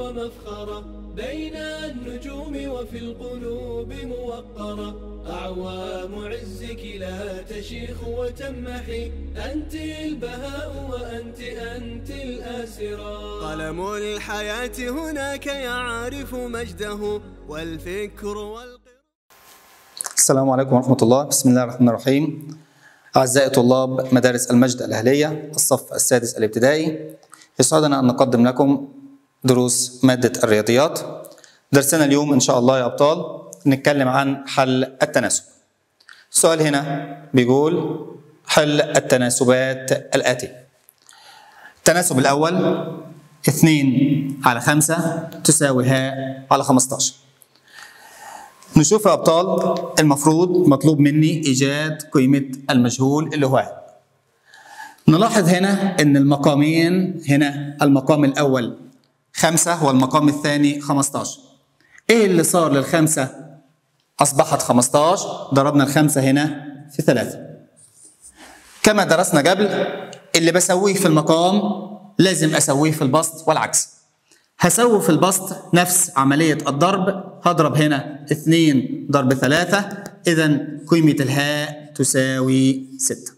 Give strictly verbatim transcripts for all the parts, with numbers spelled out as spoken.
ومفخرة، بين النجوم وفي القلوب موقرة. أعوام عزك لا تشيخ وتمحي، أنت البهاء وأنت أنت الآسرة. قلم الحياة هناك يعرف مجده، والفكر والقراءة. السلام عليكم ورحمة الله. بسم الله الرحمن الرحيم. أعزائي طلاب مدارس المجد الأهلية الصف السادس الابتدائي، يسعدنا أن نقدم لكم دروس مادة الرياضيات. درسنا اليوم إن شاء الله يا أبطال نتكلم عن حل التناسب. السؤال هنا بيقول حل التناسبات الآتية. التناسب الأول اثنين على خمسة تساوي هاء على خمستاشر. نشوف يا أبطال، المفروض مطلوب مني إيجاد قيمة المجهول اللي هو هاء. نلاحظ هنا إن المقامين، هنا المقام الأول خمسة والمقام الثاني خمستاشر. إيه اللي صار للخمسة؟ أصبحت خمستاشر، ضربنا الخمسة هنا في ثلاثة. كما درسنا قبل، اللي بسويه في المقام لازم أسويه في البسط والعكس. هسوي في البسط نفس عملية الضرب، هضرب هنا اثنين ضرب ثلاثة، إذا قيمة الهاء تساوي ستة.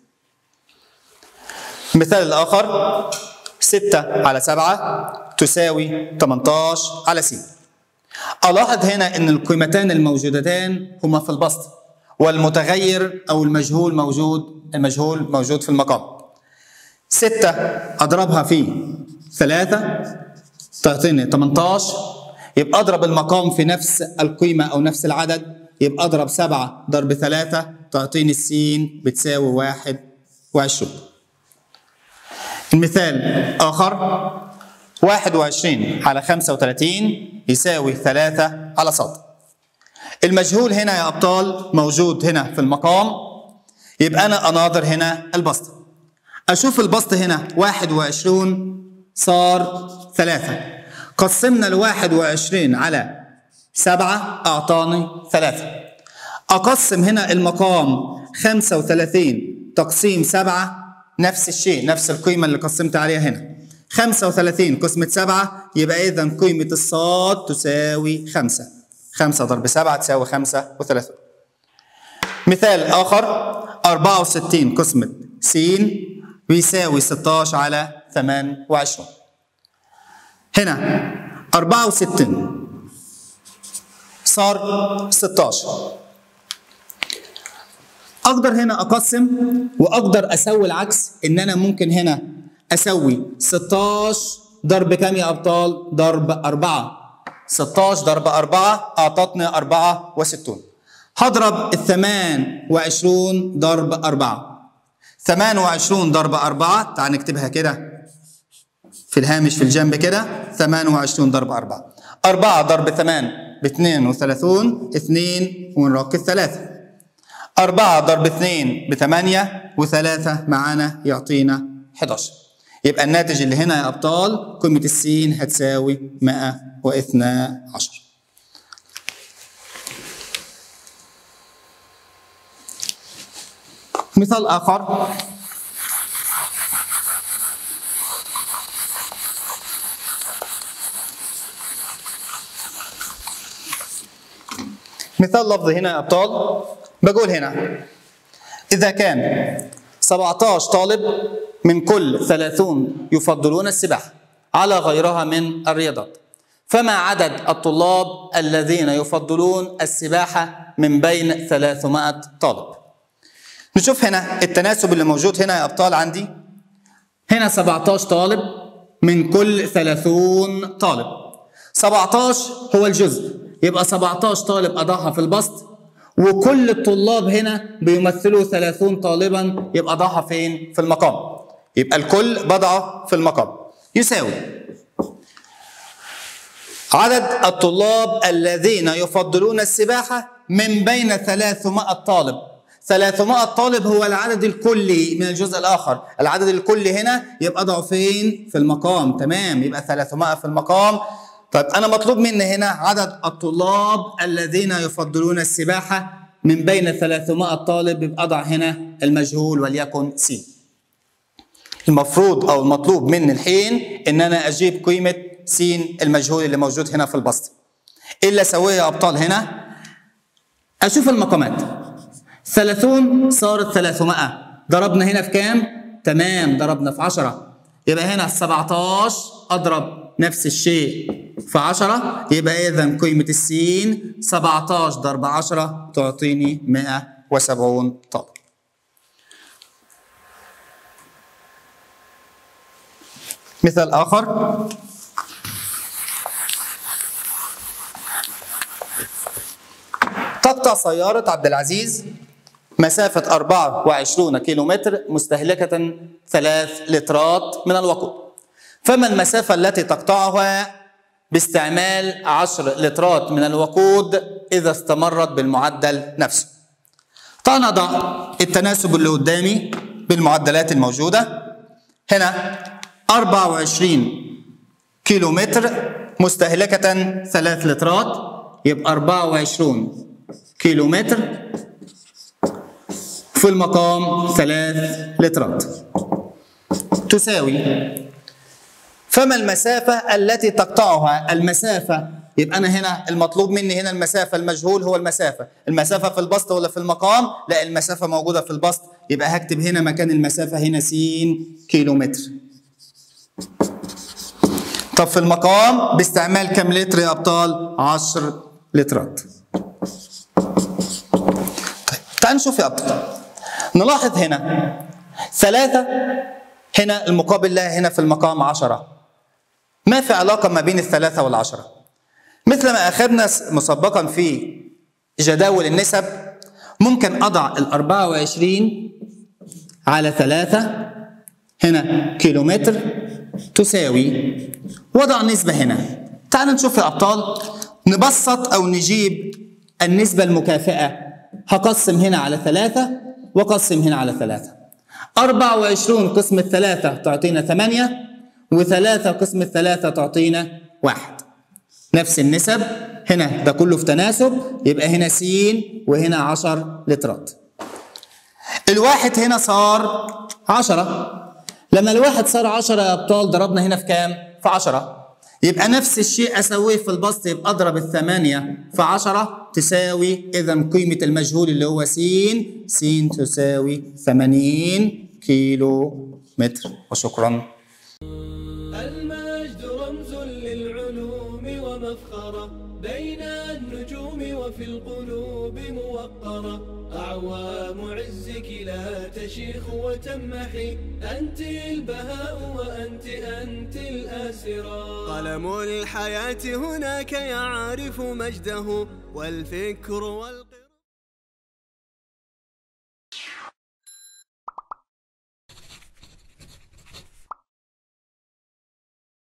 المثال الآخر ستة على سبعة تساوي ثمانية عشر على س. ألاحظ هنا أن القيمتان الموجودتان هما في البسط، والمتغير أو المجهول موجود المجهول موجود في المقام. ستة أضربها في ثلاثة تعطيني ثمانية عشر، يبقى أضرب المقام في نفس القيمة أو نفس العدد، يبقى أضرب سبعة ضرب ثلاثة تعطيني السين بتساوي واحد وعشرين. المثال آخر واحد وعشرين على خمسة وثلاثين يساوي ثلاثة على صاد. المجهول هنا يا أبطال موجود هنا في المقام، يبقى أنا أناظر هنا البسط. أشوف البسط هنا واحد وعشرين صار ثلاثة، قسمنا الواحد وعشرين على سبعة أعطاني ثلاثة. أقسم هنا المقام خمسة وثلاثين تقسيم سبعة، نفس الشيء، نفس القيمة اللي قسمت عليها هنا. خمسة وثلاثين قسمة سبعة، يبقى إذن قيمة الصاد تساوي خمسة. خمسة ضرب سبعة تساوي خمسة وثلاثين. مثال آخر أربعة وستين قسمة س بيساوي ستة عشر على ثمانية وعشرين. هنا أربعة وستين صار ستة عشر. أقدر هنا أقسم وأقدر أسوي العكس، إن أنا ممكن هنا أسوي ستة عشر ضرب كام يا أبطال؟ ضرب أربعة. ستة عشر ضرب أربعة أعطتني أربعة وستين. هضرب الثمان وعشرين ضرب أربعة. ثمانية وعشرين ضرب أربعة، تعال نكتبها كده في الهامش في الجنب كده، ثمانية وعشرين ضرب أربعة. أربعة ضرب ثمانية باثنين وثلاثين، اثنين ونركز ثلاثة. أربعة ضرب اثنين بثمانية، وثلاثة معانا يعطينا أحد عشر. يبقى الناتج اللي هنا يا أبطال قيمة السين هتساوي مئة واثني عشر. مثال آخر مثال لفظي هنا يا أبطال. بقول هنا إذا كان سبعة عشر طالب من كل ثلاثين يفضلون السباحة على غيرها من الرياضات، فما عدد الطلاب الذين يفضلون السباحة من بين ثلاثمائة طالب؟ نشوف هنا التناسب اللي موجود هنا يا أبطال. عندي هنا سبعة عشر طالب من كل ثلاثين طالب. سبعة عشر هو الجزء، يبقى سبعة عشر طالب أضعها في البسط، وكل الطلاب هنا بيمثلوا ثلاثين طالبا، يبقى أضعها فين؟ في المقام. يبقى الكل بضعه في المقام يساوي عدد الطلاب الذين يفضلون السباحة من بين ثلاثمائة طالب. ثلاثمائة طالب هو العدد الكلي من الجزء الآخر، العدد الكلي هنا يبقى أضعه فين؟ في المقام. تمام، يبقى ثلاثمائة في المقام. طيب أنا مطلوب مني هنا عدد الطلاب الذين يفضلون السباحة من بين ثلاثمائة طالب، يبقى أضع هنا المجهول وليكن س. المفروض أو المطلوب مني الحين إن أنا أجيب قيمة س المجهول اللي موجود هنا في البسط. ايه اللي اسويه يا ابطال هنا؟ اشوف المقامات. ثلاثون صارت ثلاثمائة، ضربنا هنا في كام؟ تمام، ضربنا في عشرة، يبقى هنا سبعتاشر اضرب نفس الشيء في عشرة، يبقى اذا قيمة السين سبعتاشر ضرب عشرة تعطيني مائة وسبعين طالب. مثال آخر، تقطع سيارة عبد العزيز مسافة أربعة وعشرين كيلومتر مستهلكة ثلاث لترات من الوقود، فما المسافة التي تقطعها باستعمال عشر لترات من الوقود إذا استمرت بالمعدل نفسه؟ تعال نضع التناسب اللي قدامي بالمعدلات الموجودة. هنا أربعة وعشرين كيلومتر مستهلكة ثلاث لترات، يبقى أربعة وعشرين كيلومتر في المقام ثلاث لترات تساوي، فما المسافة التي تقطعها؟ المسافة، يبقى أنا هنا المطلوب مني هنا المسافة، المجهول هو المسافة، المسافة في البسط ولا في المقام؟ لا، المسافة موجودة في البسط، يبقى هكتب هنا مكان المسافة هنا س كيلومتر. طب في المقام باستعمال كم لتر يا أبطال؟ عشر لترات. طيب تعال نشوف يا أبطال، نلاحظ هنا ثلاثة، هنا المقابل لها هنا في المقام عشرة. ما في علاقة ما بين الثلاثة والعشرة؟ مثل ما أخذنا مسبقا في جداول النسب، ممكن أضع الأربعة وعشرين على ثلاثة هنا كيلومتر تساوي، وضع نسبة هنا. تعال نشوف يا أبطال، نبسط أو نجيب النسبة المكافئة. هقسم هنا على ثلاثة وقسم هنا على ثلاثة. أربعة وعشرين قسم الثلاثة تعطينا ثمانية، وثلاثة قسم الثلاثة تعطينا واحد. نفس النسب هنا، ده كله في تناسب، يبقى هنا س وهنا عشر لترات. الواحد هنا صار عشرة، لما الواحد صار عشرة يا أبطال ضربنا هنا في كام؟ في عشرة، يبقى نفس الشيء أسويه في البسط، يبقى أضرب الثمانية في عشرة تساوي، إذا قيمة المجهول اللي هو س، س تساوي ثمانين كيلو متر. وشكرا. المجد رمز للعلوم ومفخرة، بين النجوم وفي القلوب موقرة. أعوام عزك لا تشيخ وتمحي، أنت البهاء وأنت أنت الآسرة. قلم الحياة هناك يعرف مجده، والفكر والقلب